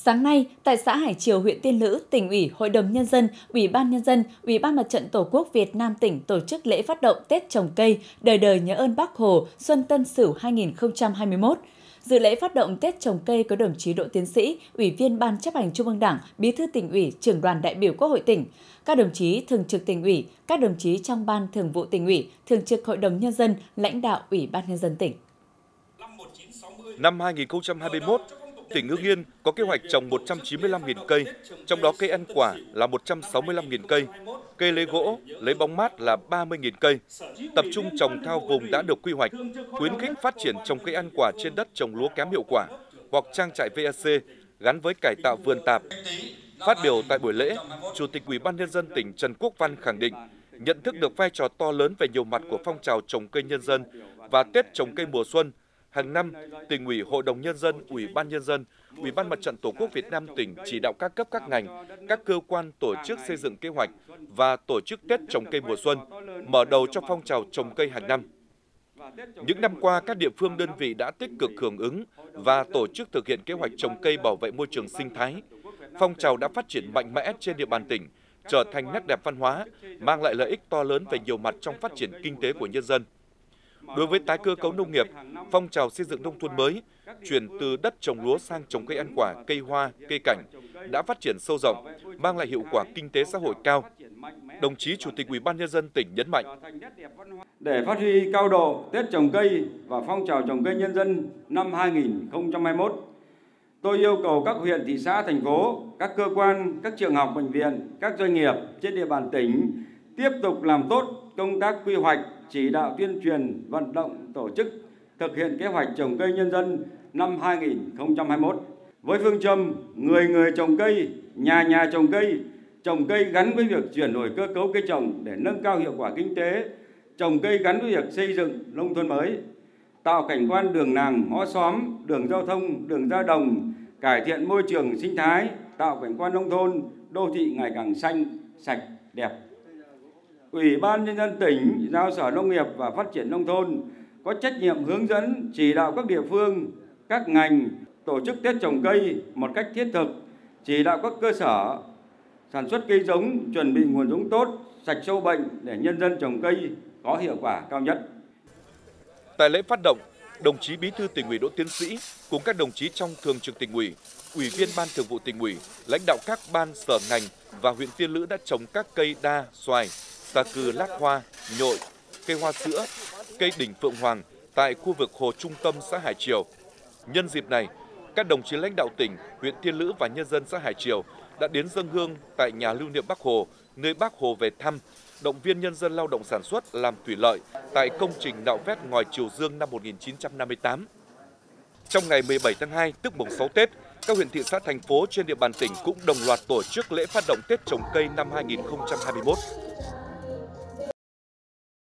Sáng nay, tại xã Hải Triều, huyện Tiên Lữ, Tỉnh ủy, Hội đồng Nhân dân, Ủy ban Nhân dân, Ủy ban Mặt trận Tổ quốc Việt Nam tỉnh tổ chức lễ phát động Tết trồng cây, đời đời nhớ ơn Bác Hồ, Xuân Tân Sửu 2021. Dự lễ phát động Tết trồng cây có đồng chí Đỗ Tiến Sĩ, Ủy viên Ban Chấp hành Trung ương Đảng, Bí thư Tỉnh ủy, Trưởng đoàn đại biểu Quốc hội tỉnh, các đồng chí Thường trực Tỉnh ủy, các đồng chí trong Ban Thường vụ Tỉnh ủy, Thường trực Hội đồng Nhân dân, lãnh đạo Ủy ban Nhân dân tỉnh. Năm 2021, tỉnh Hưng Yên có kế hoạch trồng 195.000 cây, trong đó cây ăn quả là 165.000 cây, cây lấy gỗ, lấy bóng mát là 30.000 cây. Tập trung trồng theo vùng đã được quy hoạch, khuyến khích phát triển trồng cây ăn quả trên đất trồng lúa kém hiệu quả hoặc trang trại VAC gắn với cải tạo vườn tạp. Phát biểu tại buổi lễ, Chủ tịch Ủy ban Nhân dân tỉnh Trần Quốc Văn khẳng định nhận thức được vai trò to lớn về nhiều mặt của phong trào trồng cây nhân dân và Tết trồng cây mùa xuân. Hàng năm, Tỉnh ủy, Hội đồng Nhân dân, Ủy ban Nhân dân, Ủy ban Mặt trận Tổ quốc Việt Nam tỉnh chỉ đạo các cấp các ngành, các cơ quan tổ chức xây dựng kế hoạch và tổ chức Tết trồng cây mùa xuân, mở đầu cho phong trào trồng cây hàng năm. Những năm qua, các địa phương đơn vị đã tích cực hưởng ứng và tổ chức thực hiện kế hoạch trồng cây bảo vệ môi trường sinh thái. Phong trào đã phát triển mạnh mẽ trên địa bàn tỉnh, trở thành nét đẹp văn hóa, mang lại lợi ích to lớn về nhiều mặt trong phát triển kinh tế của nhân dân. Đối với tái cơ cấu nông nghiệp, phong trào xây dựng nông thôn mới, chuyển từ đất trồng lúa sang trồng cây ăn quả, cây hoa, cây cảnh đã phát triển sâu rộng, mang lại hiệu quả kinh tế xã hội cao. Đồng chí Chủ tịch Ủy ban Nhân dân tỉnh nhấn mạnh: để phát huy cao độ Tết trồng cây và phong trào trồng cây nhân dân năm 2021, tôi yêu cầu các huyện, thị xã, thành phố, các cơ quan, các trường học, bệnh viện, các doanh nghiệp trên địa bàn tỉnh tiếp tục làm tốt công tác quy hoạch, chỉ đạo tuyên truyền, vận động, tổ chức thực hiện kế hoạch trồng cây nhân dân năm 2021 với phương châm người người trồng cây, nhà nhà trồng cây gắn với việc chuyển đổi cơ cấu cây trồng để nâng cao hiệu quả kinh tế, trồng cây gắn với việc xây dựng nông thôn mới, tạo cảnh quan đường làng, ngõ xóm, đường giao thông, đường ra đồng, cải thiện môi trường sinh thái, tạo cảnh quan nông thôn, đô thị ngày càng xanh, sạch, đẹp. Ủy ban Nhân dân tỉnh giao Sở Nông nghiệp và Phát triển Nông thôn có trách nhiệm hướng dẫn, chỉ đạo các địa phương, các ngành tổ chức Tết trồng cây một cách thiết thực, chỉ đạo các cơ sở sản xuất cây giống, chuẩn bị nguồn giống tốt, sạch sâu bệnh để nhân dân trồng cây có hiệu quả cao nhất. Tại lễ phát động, đồng chí Bí thư Tỉnh ủy Đỗ Tiến Sĩ cùng các đồng chí trong Thường trực Tỉnh ủy, Ủy viên Ban Thường vụ Tỉnh ủy, lãnh đạo các ban sở ngành và huyện Tiên Lữ đã trồng các cây đa, xoài, xà cừ, lát hoa, nhội, cây hoa sữa, cây đỉnh phượng hoàng tại khu vực hồ trung tâm xã Hải Triều. Nhân dịp này, các đồng chí lãnh đạo tỉnh, huyện Tiên Lữ và nhân dân xã Hải Triều đã đến dâng hương tại nhà lưu niệm Bác Hồ, nơi Bác Hồ về thăm, động viên nhân dân lao động sản xuất làm thủy lợi tại công trình nạo vét ngòi Triều Dương năm 1958. Trong ngày 17 tháng 2, tức mùng 6 Tết, các huyện, thị xã, thành phố trên địa bàn tỉnh cũng đồng loạt tổ chức lễ phát động Tết trồng cây năm 2021.